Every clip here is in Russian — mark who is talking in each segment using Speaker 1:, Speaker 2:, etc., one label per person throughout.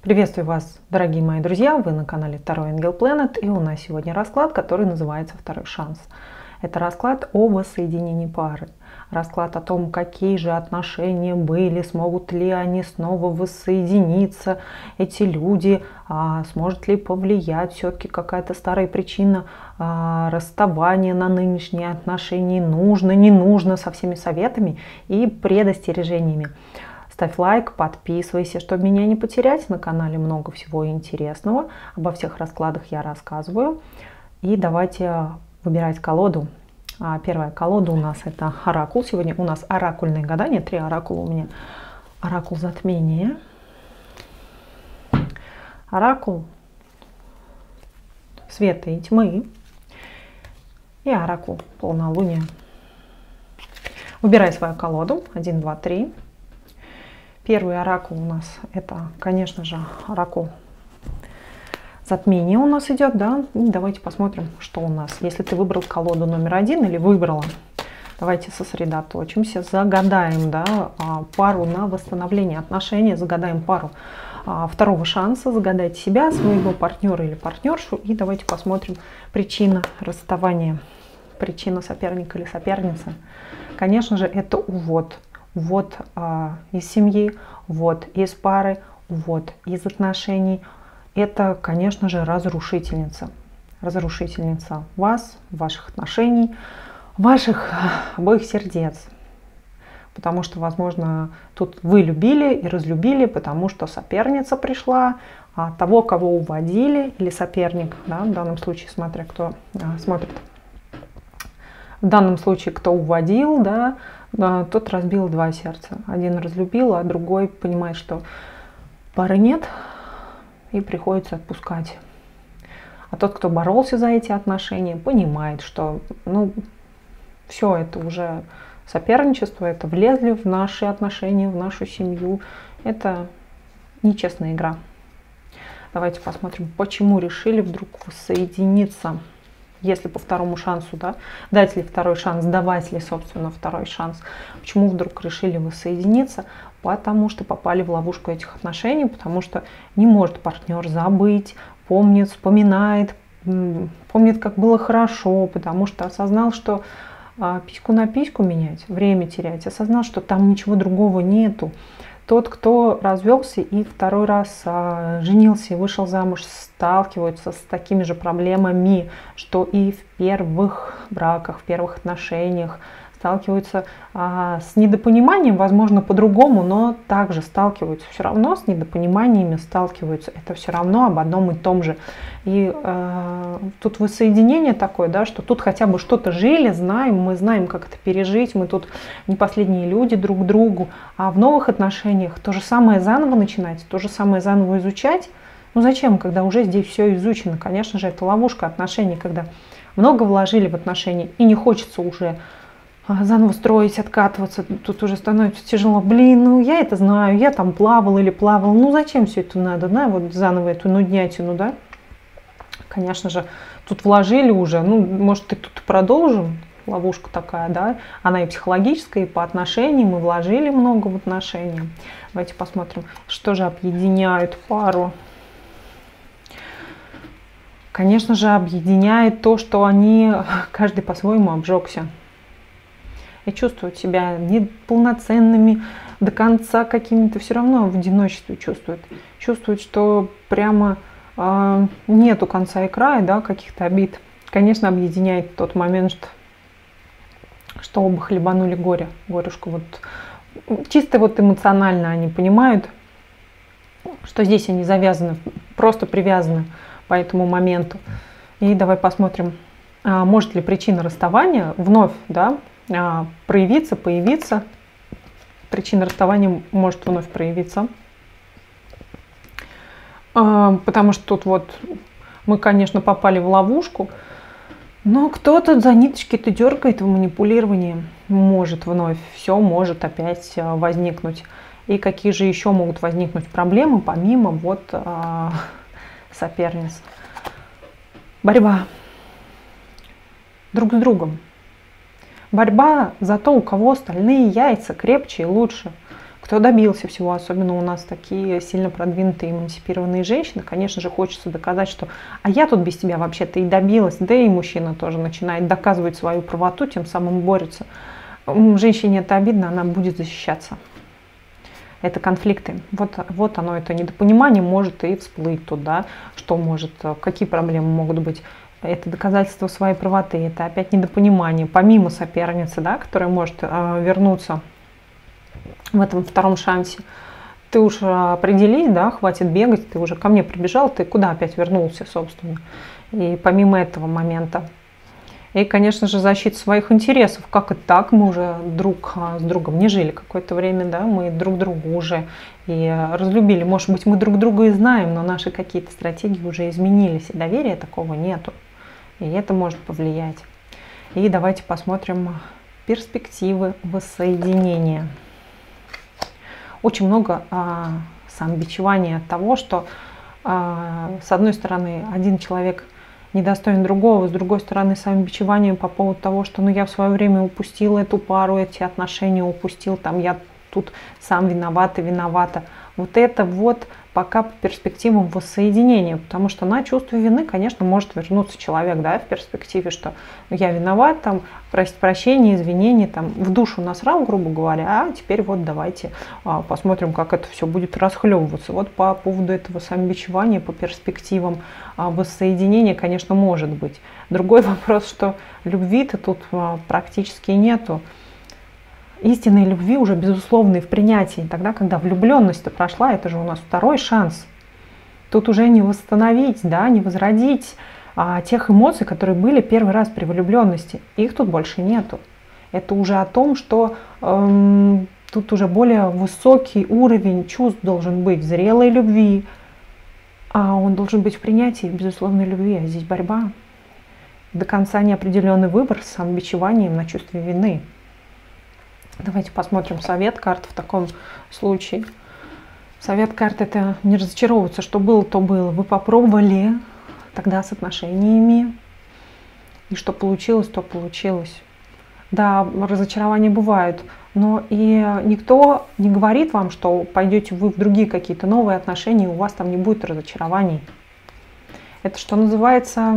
Speaker 1: Приветствую вас, дорогие мои друзья! Вы на канале Таро Ангел Planet, и у нас сегодня расклад, который называется «Второй шанс». Это расклад о воссоединении пары. Расклад о том, какие же отношения были, смогут ли они снова воссоединиться, эти люди, сможет ли повлиять все-таки какая-то старая причина расставания на нынешние отношения, нужно, не нужно, со всеми советами и предостережениями. Ставь лайк, подписывайся, чтобы меня не потерять. На канале много всего интересного. Обо всех раскладах я рассказываю. И давайте выбирать колоду. Первая колода у нас это оракул. Сегодня у нас оракульное гадание. 3 оракула у меня. Оракул затмения. Оракул света и тьмы. И оракул полнолуния. Выбирай свою колоду. 1, 2, 3. Первый оракул у нас это, конечно же, оракул затмения у нас идет, да. И давайте посмотрим, что у нас. Если ты выбрал колоду номер 1 или выбрала, давайте сосредоточимся, загадаем, да, пару на восстановление отношений, загадаем пару второго шанса, загадайте себя, своего партнера или партнершу, и давайте посмотрим причина расставания, причина соперника или соперницы. Конечно же, это увод. Увод из семьи, увод из пары, увод из отношений. Это, конечно же, разрушительница. Разрушительница вас, ваших отношений, ваших обоих сердец. Потому что, возможно, тут вы любили и разлюбили, потому что соперница пришла, того, кого уводили, или соперник, да, в данном случае, смотря кто смотрит. В данном случае, кто уводил, да, тот разбил 2 сердца. Один разлюбил, а другой понимает, что пары нет, и приходится отпускать. А тот, кто боролся за эти отношения, понимает, что все это уже соперничество, это влезли в наши отношения, в нашу семью. Это нечестная игра. Давайте посмотрим, почему решили вдруг воссоединиться. Если по второму шансу, да, дать ли второй шанс, давать ли, собственно, второй шанс. Почему вдруг решили воссоединиться? Потому что попали в ловушку этих отношений, потому что не может партнер забыть, помнит, вспоминает, помнит, как было хорошо, потому что осознал, что письку на письку менять, время терять, осознал, что там ничего другого нету. Тот, кто развелся и второй раз женился и вышел замуж, сталкивается с такими же проблемами, что и в первых браках, в первых отношениях, сталкиваются с недопониманием, возможно, по-другому, но также сталкиваются, все равно с недопониманиями сталкиваются. Это все равно об одном и том же. И тут воссоединение такое, да, что тут хотя бы что-то жили, знаем, мы знаем, как это пережить, мы тут не последние люди друг к другу. А в новых отношениях то же самое заново начинать, то же самое заново изучать. Ну зачем, когда уже здесь все изучено? Конечно же, это ловушка отношений, когда много вложили в отношения и не хочется уже заново строить, откатываться, тут уже становится тяжело. Блин, я это знаю, я там плавал или плавал, зачем все это надо, да, вот заново эту нуднятину, да. Конечно же, тут вложили уже, может и тут продолжим, ловушка такая, да, она и психологическая, и по отношениям, мы вложили много в отношения. Давайте посмотрим, что же объединяет пару. Конечно же, объединяет то, что они, каждый по-своему обжегся. И чувствуют себя неполноценными, до конца какими-то, все равно в одиночестве чувствуют. Чувствуют, что прямо нету конца и края, да, каких-то обид. Конечно, объединяет тот момент, что оба хлебанули горе, горюшку. Вот, чисто вот эмоционально они понимают, что здесь они завязаны, просто привязаны по этому моменту. И давай посмотрим, может ли причина расставания вновь, да, проявиться, появиться. Причина расставания может вновь проявиться. Потому что тут вот мы, конечно, попали в ловушку, но кто-то за ниточки-то дергает в манипулировании. Может вновь, все может опять возникнуть. И какие же еще могут возникнуть проблемы, помимо вот соперниц? Борьба друг с другом. Борьба за то, у кого остальные яйца крепче и лучше. Кто добился всего, особенно у нас такие сильно продвинутые эмансипированные женщины, конечно же, хочется доказать, что «а я тут без тебя вообще-то и добилась», да и мужчина тоже начинает доказывать свою правоту, тем самым борется. Женщине это обидно, она будет защищаться. Это конфликты. Вот оно, это недопонимание может и всплыть туда, что может, какие проблемы могут быть. Это доказательство своей правоты, это опять недопонимание, помимо соперницы, да, которая может вернуться в этом втором шансе. Ты уж определись, да, хватит бегать, ты уже ко мне прибежал, ты куда опять вернулся, собственно. И помимо этого момента. И, конечно же, защита своих интересов. Как и так, мы уже друг с другом не жили какое-то время, да, мы друг друга уже и разлюбили. Может быть, мы друг друга и знаем, но наши какие-то стратегии уже изменились, и доверия такого нету. И это может повлиять. И давайте посмотрим перспективы воссоединения. Очень много самобичевания от того, что с одной стороны один человек недостоин другого, с другой стороны самобичевание по поводу того, что ну, я в свое время упустил эту пару, эти отношения упустил, там я тут сам виноват и виновата. Вот это вот пока по перспективам воссоединения, потому что на чувство вины, конечно, может вернуться человек, да, в перспективе, что я виноват, там, просить прощения, извинений, там, в душу насрал, грубо говоря, а теперь вот давайте посмотрим, как это все будет расхлебываться. Вот по поводу этого самобичевания, по перспективам воссоединения, конечно, может быть. Другой вопрос, что любви-то тут практически нету. Истинной любви уже безусловной в принятии, тогда, когда влюбленность-то прошла, это же у нас второй шанс. Тут уже не восстановить, да, не возродить тех эмоций, которые были первый раз при влюбленности. Их тут больше нету. Это уже о том, что тут уже более высокий уровень чувств должен быть, зрелой любви. А он должен быть в принятии безусловной любви, а здесь борьба. До конца неопределенный выбор с самобичеванием на чувстве вины. Давайте посмотрим совет карт в таком случае. Совет карт — это не разочаровываться, что было, то было. Вы попробовали тогда с отношениями, и что получилось, то получилось. Да, разочарования бывают, но и никто не говорит вам, что пойдете вы в другие какие-то новые отношения, и у вас там не будет разочарований. Это, что называется,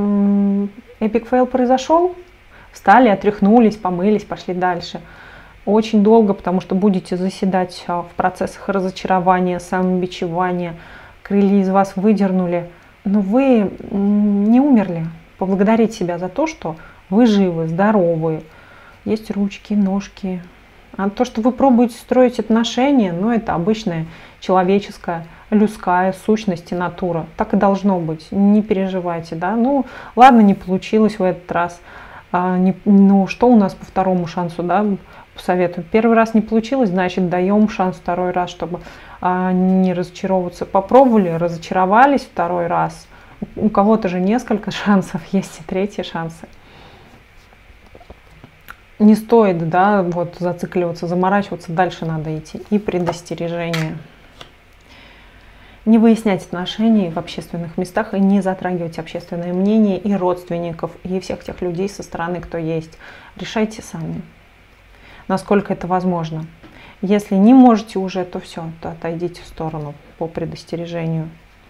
Speaker 1: эпик фейл произошел, встали, отряхнулись, помылись, пошли дальше. Очень долго, потому что будете заседать в процессах разочарования, самобичевания, крылья из вас выдернули, но вы не умерли. Поблагодарить себя за то, что вы живы, здоровы, есть ручки, ножки. А то, что вы пробуете строить отношения, ну это обычная человеческая, людская сущность и натура. Так и должно быть, не переживайте, да. Ну ладно, не получилось в этот раз. Ну что у нас по второму шансу, да? Советую. Первый раз не получилось, значит, даем шанс второй раз, чтобы не разочаровываться. Попробовали, разочаровались второй раз. У кого-то же несколько шансов, есть и третьи шансы. Не стоит, да, вот зацикливаться, заморачиваться, дальше надо идти. И предостережение. Не выяснять отношений в общественных местах и не затрагивать общественное мнение и родственников, и всех тех людей со стороны, кто есть. Решайте сами, насколько это возможно. Если не можете уже, то все, то отойдите в сторону по предостережению.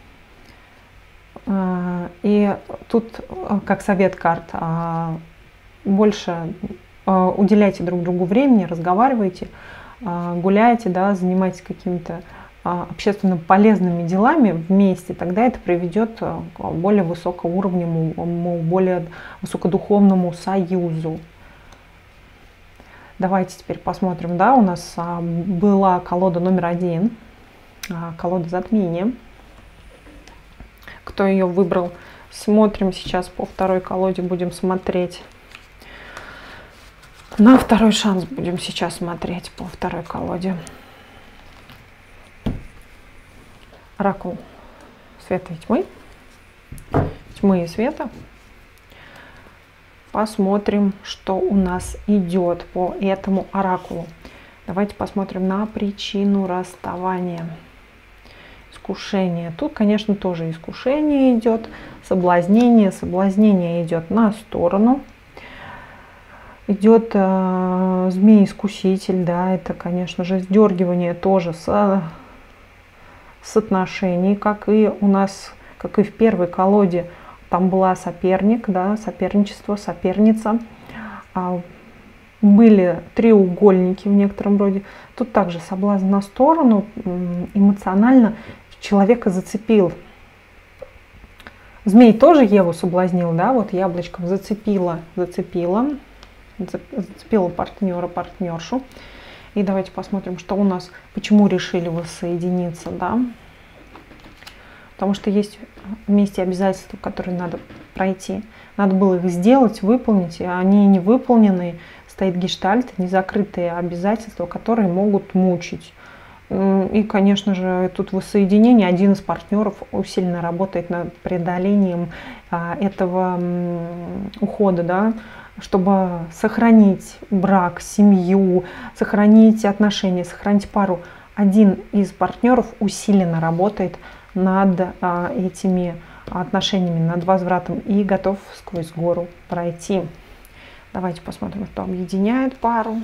Speaker 1: И тут, как совет карт, больше уделяйте друг другу времени, разговаривайте, гуляйте, да, занимайтесь какими-то общественно полезными делами вместе, тогда это приведет к более высокоуровневому, более высокодуховному союзу. Давайте теперь посмотрим, да, у нас была колода номер 1, колода затмения. Кто ее выбрал? Смотрим сейчас по второй колоде, будем смотреть. На второй шанс будем сейчас смотреть по второй колоде. Оракул света и тьмы. Тьмы и света. Посмотрим, что у нас идет по этому оракулу. Давайте посмотрим на причину расставания. Искушение. Тут, конечно, тоже искушение идет, соблазнение. Соблазнение идет на сторону. Идет змей-искуситель, да, это, конечно же, сдергивание тоже с отношений, как и у нас, как и в первой колоде, там была соперник, да, соперничество, соперница. Были треугольники в некотором роде. Тут также соблазн на сторону, эмоционально человека зацепил. Змей тоже Еву соблазнил, да, вот яблочком зацепила партнера, партнершу. И давайте посмотрим, что у нас, почему решили воссоединиться, да. Потому что есть вместе обязательства, которые надо пройти. Надо было их сделать, выполнить, и они не выполнены. Стоит гештальт, незакрытые обязательства, которые могут мучить. И, конечно же, тут воссоединение. Один из партнеров усиленно работает над преодолением этого ухода, да, чтобы сохранить брак, семью, сохранить отношения, сохранить пару. Один из партнеров усиленно работает над этими отношениями, над возвратом и готов сквозь гору пройти. Давайте посмотрим, что объединяет пару.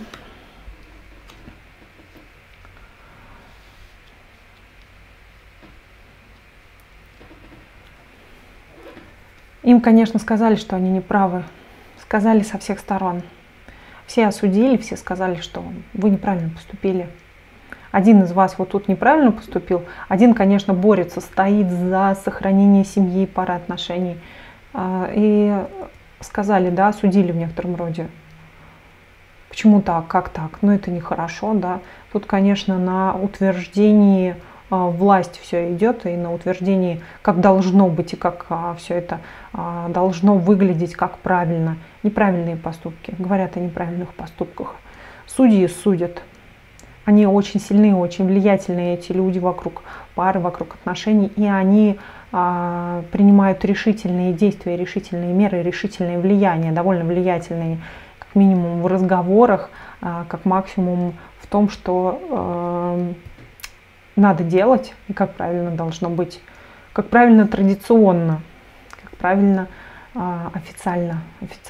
Speaker 1: Им, конечно, сказали, что они неправы. Сказали со всех сторон. Все осудили, все сказали, что вы неправильно поступили. Один из вас вот тут неправильно поступил, один, конечно, борется, стоит за сохранение семьи, пары отношений. И сказали, да, осудили в некотором роде. Почему так, как так? Ну, это нехорошо, да. Тут, конечно, на утверждении власть все идет, и на утверждении, как должно быть, и как все это должно выглядеть, как правильно. Неправильные поступки. Говорят о неправильных поступках. Судьи судят. Они очень сильные, очень влиятельные, эти люди вокруг пары, вокруг отношений, и они принимают решительные действия, решительные меры, решительные влияния, довольно влиятельные, как минимум в разговорах, как максимум в том, что надо делать и как правильно должно быть, как правильно традиционно, как правильно официально.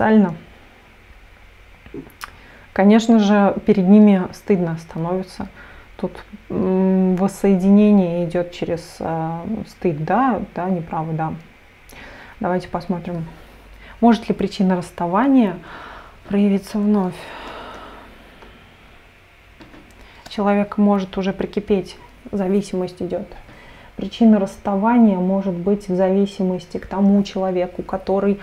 Speaker 1: Конечно же, перед ними стыдно становится. Тут воссоединение идет через стыд, да, неправы, да. Давайте посмотрим, может ли причина расставания проявиться вновь. Человек может уже прикипеть, зависимость идет. Причина расставания может быть в зависимости к тому человеку, который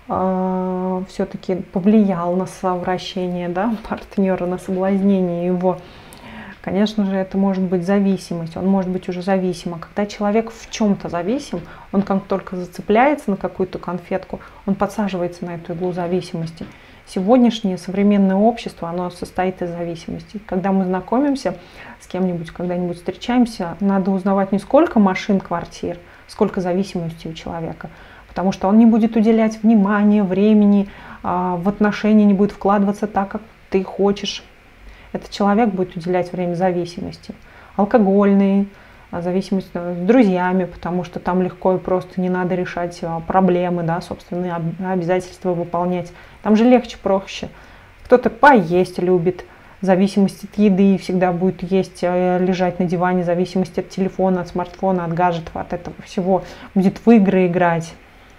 Speaker 1: все-таки повлиял на совращение, да, партнера, на соблазнение его. Конечно же, это может быть зависимость, он может быть уже зависим. А когда человек в чем-то зависим, он как только зацепляется на какую-то конфетку, он подсаживается на эту иглу зависимости. Сегодняшнее современное общество, оно состоит из зависимости. Когда мы знакомимся с кем-нибудь, когда-нибудь встречаемся, надо узнавать не сколько машин, квартир, сколько зависимости у человека. Потому что он не будет уделять внимания, времени, в отношения не будет вкладываться так, как ты хочешь. Этот человек будет уделять время зависимости. Алкогольные, зависимость с друзьями, потому что там легко и просто не надо решать проблемы, да, собственные обязательства выполнять. Там же легче, проще. Кто-то поесть любит, зависимость от еды, всегда будет есть, лежать на диване, зависимость от телефона, от смартфона, от гаджетов, от этого всего. Будет в игры играть.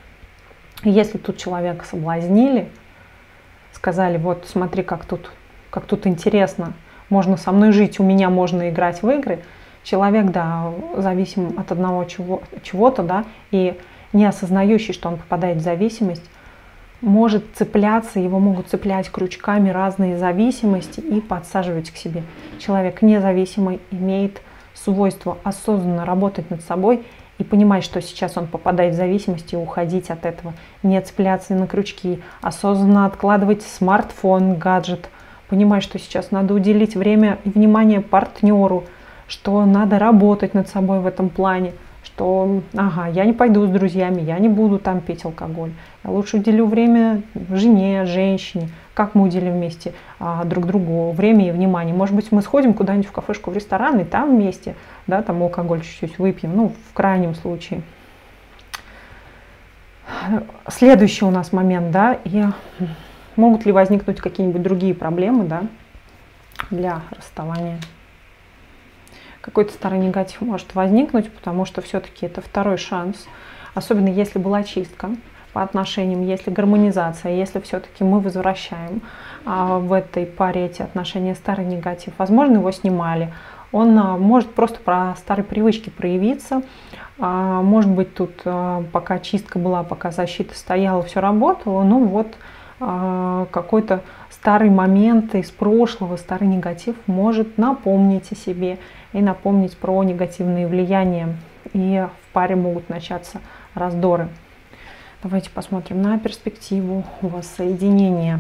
Speaker 1: И если тут человека соблазнили, сказали, вот смотри, как тут интересно, можно со мной жить, у меня можно играть в игры. Человек, да, зависим от одного чего-то, да, и не осознающий, что он попадает в зависимость, может цепляться, его могут цеплять крючками разные зависимости и подсаживать к себе. Человек независимый имеет свойство осознанно работать над собой и понимать, что сейчас он попадает в зависимость, и уходить от этого, не цепляться на крючки, осознанно откладывать смартфон, гаджет, понимать, что сейчас надо уделить время и внимание партнеру, что надо работать над собой в этом плане, что я не пойду с друзьями, я не буду там пить алкоголь, я лучше уделю время жене, женщине, как мы уделим вместе друг другу время и внимание. Может быть, мы сходим куда-нибудь в кафешку, в ресторан, и там вместе, да, там алкоголь чуть-чуть выпьем, ну, в крайнем случае. Следующий у нас момент, да, и Могут ли возникнуть какие-нибудь другие проблемы, да, для расставания? Какой-то старый негатив может возникнуть, потому что все-таки это второй шанс. Особенно если была чистка по отношениям, если гармонизация, если все-таки мы возвращаем в этой паре эти отношения старый негатив. Возможно, его снимали. Он может просто про старые привычки проявиться. Может быть, тут пока чистка была, пока защита стояла, все работало. Ну вот какой-то старый момент из прошлого, старый негатив может напомнить о себе и напомнить про негативные влияния. И в паре могут начаться раздоры. Давайте посмотрим на перспективу воссоединения.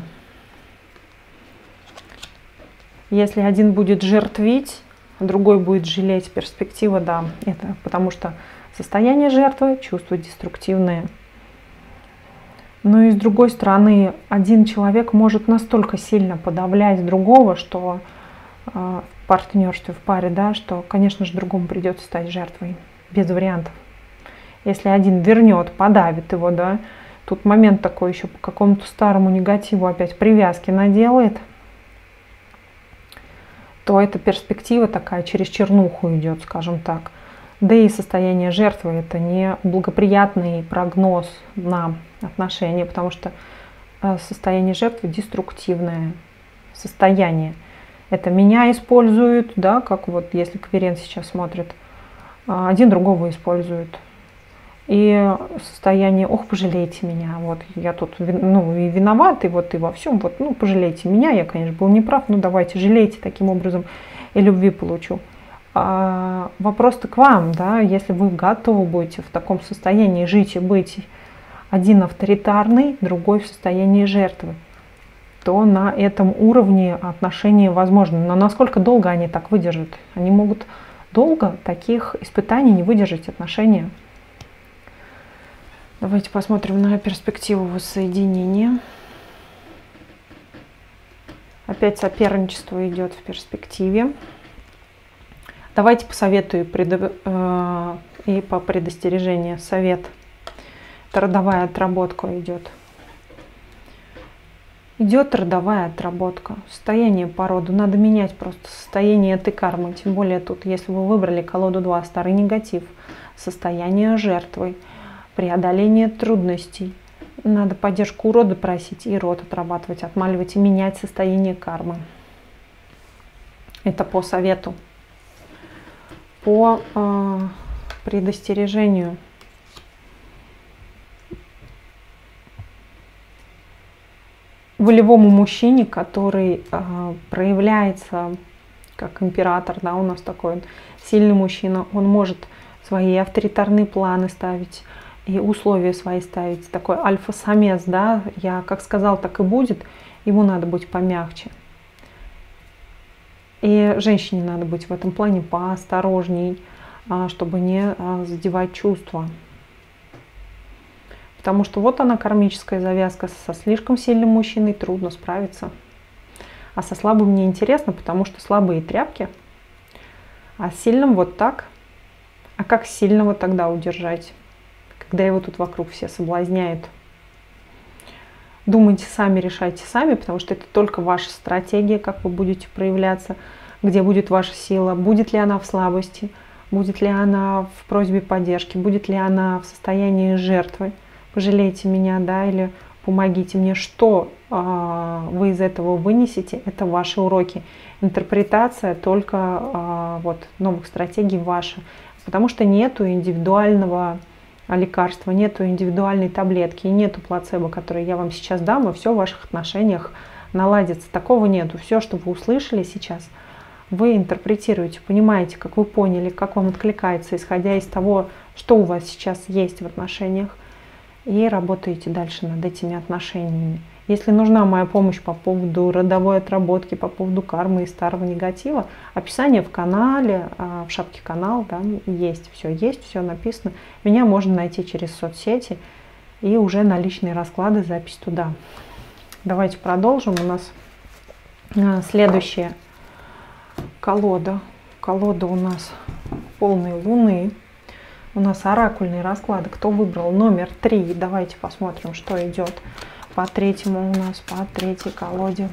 Speaker 1: Если один будет жертвить, другой будет жалеть, перспектива, да, это потому что состояние жертвы, чувства деструктивные. Но и с другой стороны, один человек может настолько сильно подавлять другого, что в партнерстве, в паре, да, что, конечно же, другому придется стать жертвой, без вариантов. Если один вернет, подавит его, да, тут момент такой еще по какому-то старому негативу опять привязки наделает, то эта перспектива такая через чернуху идет, скажем так. Да и состояние жертвы – это не благоприятный прогноз на отношения, потому что состояние жертвы – деструктивное состояние. Это меня используют, да, как вот если Кверен сейчас смотрит, один другого использует. И состояние, ох, пожалейте меня, вот я тут, ну, и виноват, и вот и во всем, вот, ну, пожалейте меня, я, конечно, был неправ, ну, давайте, жалейте, таким образом и любви получу. Вопрос-то к вам, да, если вы готовы будете в таком состоянии жить и быть, один авторитарный, другой в состоянии жертвы, то на этом уровне отношения возможны. Но насколько долго они так выдержат? Они могут долго таких испытаний не выдержать отношения. Давайте посмотрим на перспективу воссоединения. Опять соперничество идет в перспективе. Давайте посоветую и по предостережению совет. Это родовая отработка идет. Идет родовая отработка. Состояние по роду. Надо менять просто состояние этой кармы. Тем более тут, если вы выбрали колоду 2, старый негатив, состояние жертвы, преодоление трудностей. Надо поддержку у рода просить и род отрабатывать, отмаливать и менять состояние кармы. Это по совету. По предостережению. Волевому мужчине, который проявляется как император, да, у нас такой сильный мужчина, он может свои авторитарные планы ставить и условия свои ставить. Такой альфа-самец, да, я как сказал, так и будет, ему надо быть помягче. И женщине надо быть в этом плане поосторожней, чтобы не задевать чувства. Потому что вот она, кармическая завязка, со слишком сильным мужчиной трудно справиться. А со слабым неинтересно, потому что слабые тряпки, а с сильным вот так. А как сильного тогда удержать, когда его тут вокруг все соблазняют? Думайте сами, решайте сами, потому что это только ваша стратегия, как вы будете проявляться, где будет ваша сила, будет ли она в слабости, будет ли она в просьбе поддержки, будет ли она в состоянии жертвы. Пожалейте меня, да, или помогите мне. Что вы из этого вынесете, это ваши уроки. Интерпретация только вот новых стратегий ваша, потому что нету индивидуального лекарства, нету индивидуальной таблетки, нету плацебо, который я вам сейчас дам, и все в ваших отношениях наладится. Такого нету. Все, что вы услышали сейчас, вы интерпретируете, понимаете, как вы поняли, как вам откликается, исходя из того, что у вас сейчас есть в отношениях, и работаете дальше над этими отношениями. Если нужна моя помощь по поводу родовой отработки, по поводу кармы и старого негатива, описание в канале, в шапке канала, да, есть, все написано. Меня можно найти через соцсети и уже на личные расклады, запись туда. Давайте продолжим. У нас следующая колода. Колода у нас полной луны. У нас оракульные расклады. Кто выбрал номер 3? Давайте посмотрим, что идет по третьему у нас, по третьей колоде.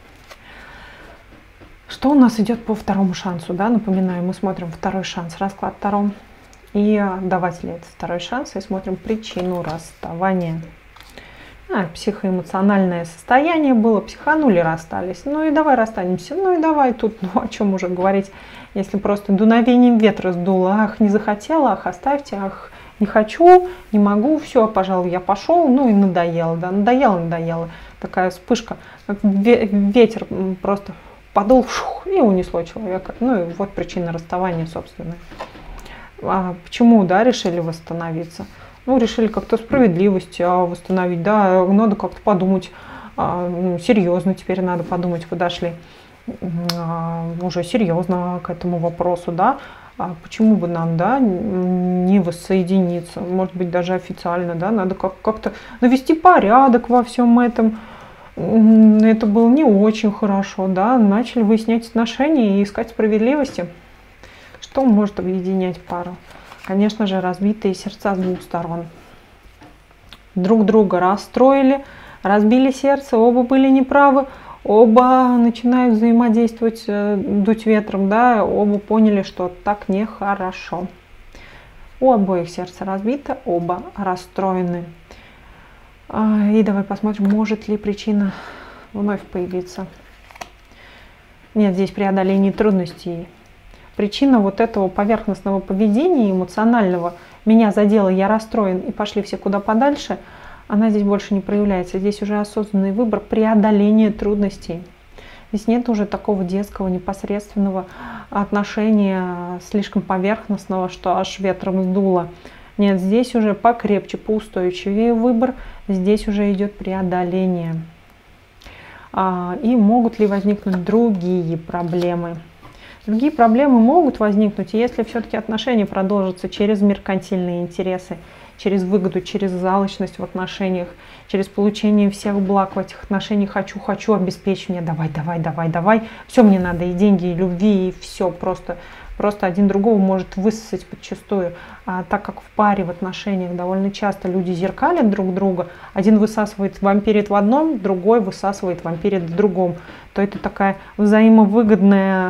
Speaker 1: Что у нас идет по второму шансу, да? Напоминаю, мы смотрим второй шанс, расклад втором. И даватель это второй шанс, и смотрим причину расставания. Психоэмоциональное состояние было, психанули, расстались. Ну и давай расстанемся, ну и давай тут, ну о чем уже говорить, если просто дуновением ветра сдуло, ах, не захотела, ах, оставьте, ах, не хочу, не могу, все, пожалуй, я пошел, ну и надоело, да, надоело. Такая вспышка, как ветер просто подул и унесло человека. Ну и вот причина расставания, собственно. Почему, да, решили восстановиться? Ну, решили как-то справедливость восстановить, да, надо как-то подумать, серьезно теперь надо подумать, подошли уже серьезно к этому вопросу, да, почему бы нам, да, не воссоединиться, может быть, даже официально, да, надо как-то навести порядок во всем этом. Это было не очень хорошо, да, начали выяснять отношения и искать справедливости. Что может объединять пару? Конечно же, разбитые сердца с двух сторон. Друг друга расстроили, разбили сердце, оба были неправы, оба начинают взаимодействовать, дуть ветром, да, оба поняли, что так нехорошо. У обоих сердце разбито, оба расстроены. И давай посмотрим, может ли причина вновь появиться. Нет, здесь преодоление трудностей. Причина вот этого поверхностного поведения, эмоционального, меня задело, я расстроен и пошли все куда подальше, она здесь больше не проявляется. Здесь уже осознанный выбор преодоления трудностей. Здесь нет уже такого детского, непосредственного отношения, слишком поверхностного, что аж ветром сдуло. Нет, здесь уже покрепче, поустойчивее выбор, здесь уже идет преодоление. И могут ли возникнуть другие проблемы? Другие проблемы могут возникнуть, если все-таки отношения продолжатся через меркантильные интересы, через выгоду, через алчность в отношениях, через получение всех благ в этих отношениях. Хочу, обеспечь мне, давай. Все мне надо, и деньги, и любви, и все. Просто один другого может высосать подчистую. А так как в паре, в отношениях довольно часто люди зеркалят друг друга, один высасывает, вампирит в одном, другой высасывает, вампирит в другом, то это такая взаимовыгодная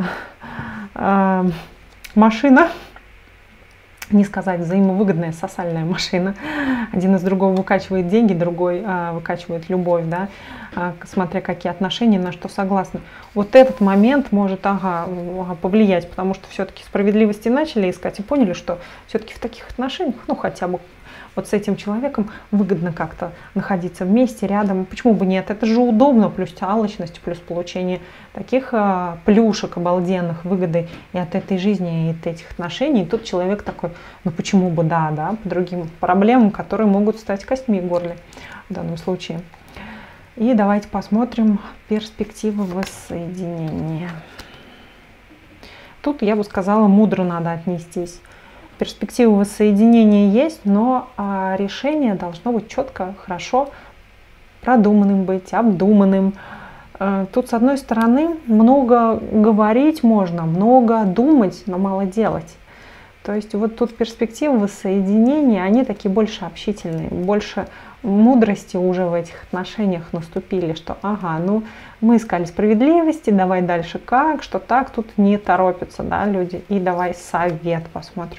Speaker 1: машина, не сказать взаимовыгодная сосальная машина. Один из другого выкачивает деньги, другой выкачивает любовь, да, смотря какие отношения, на что согласны. Вот этот момент может повлиять, потому что все-таки справедливости начали искать и поняли, что все-таки в таких отношениях, ну хотя бы вот с этим человеком выгодно как-то находиться вместе, рядом. Почему бы нет? Это же удобно, плюс алчность, плюс получение таких плюшек обалденных, выгоды и от этой жизни, и от этих отношений. И тут человек такой, ну почему бы да, по другим проблемам, которые могут стать костьми в горле в данном случае. И давайте посмотрим перспективы воссоединения. Тут, я бы сказала, мудро надо отнестись. Перспективы воссоединения есть, но решение должно быть четко, хорошо продуманным быть, обдуманным. Тут, с одной стороны, много говорить можно, много думать, но мало делать. То есть вот тут перспективы воссоединения, они такие больше общительные, больше мудрости уже в этих отношениях наступили, что мы искали справедливости, давай дальше как, что так, тут не торопятся, да, люди. И давай совет посмотрим.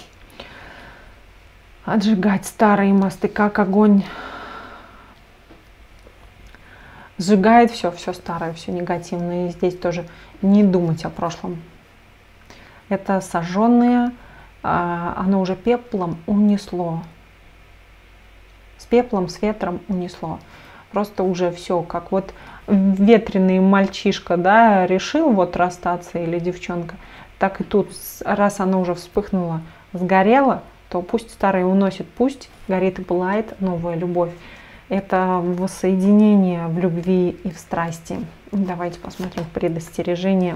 Speaker 1: Отжигать старые мосты, как огонь сжигает все старое, все негативное. И здесь тоже не думать о прошлом. Это сожженное, оно уже пеплом унесло. С пеплом, с ветром унесло. Просто уже все, как вот ветреный мальчишка, да, решил вот расстаться, или девчонка, так и тут, раз оно уже вспыхнуло, сгорело, то пусть старое уносит, пусть горит и пылает новая любовь. Это воссоединение в любви и в страсти. Давайте посмотрим предостережение.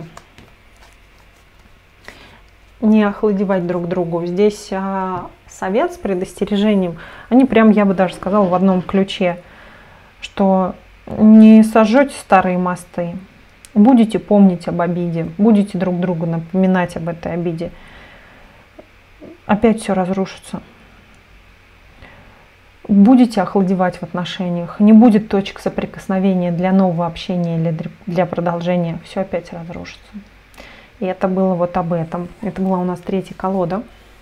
Speaker 1: Не охладевать друг другу. Здесь совет с предостережением, они прям, я бы даже сказала, в одном ключе, что не сожжете старые мосты, будете помнить об обиде, будете друг другу напоминать об этой обиде, опять все разрушится. будете охладевать в отношениях, не будет точек соприкосновения для нового общения или для продолжения, все опять разрушится. И это было вот об этом. Это была у нас третья колода.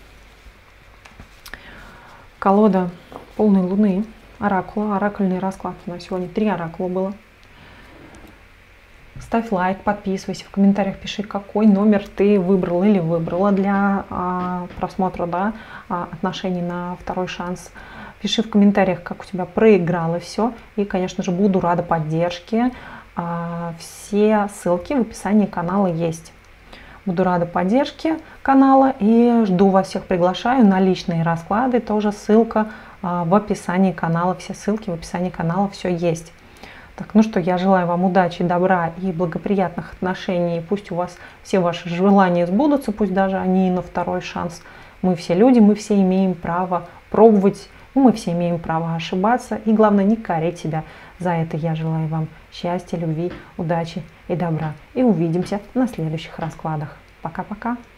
Speaker 1: Колода полной луны, оракула, оракульный расклад. У нас сегодня 3 оракула было. Ставь лайк, подписывайся, в комментариях пиши, какой номер ты выбрал или выбрала для просмотра, да, отношений на второй шанс. Пиши в комментариях, как у тебя проиграло все. И, конечно же, буду рада поддержке. Все ссылки в описании канала есть. Буду рада поддержке канала и жду вас всех, приглашаю на личные расклады. Тоже ссылка в описании канала. Все ссылки в описании канала, все есть. Так, ну что, я желаю вам удачи, добра и благоприятных отношений. Пусть у вас все ваши желания сбудутся, пусть даже они и на второй шанс. Мы все люди, мы все имеем право пробовать, мы все имеем право ошибаться. И главное, не корить себя за это. Я желаю вам счастья, любви, удачи и добра. И увидимся на следующих раскладах. Пока-пока.